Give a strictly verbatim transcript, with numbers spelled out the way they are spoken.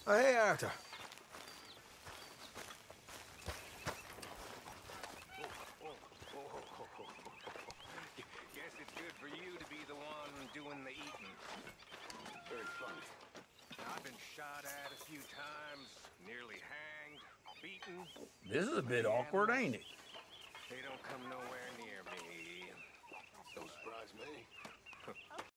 Oh, hey, Arthur. Guess it's good for you to be the one doing the eating. Very funny. I've been shot at a few times, nearly hanged, beaten. This is a bit awkward, ain't it? They don't come nowhere near me. Don't surprise me.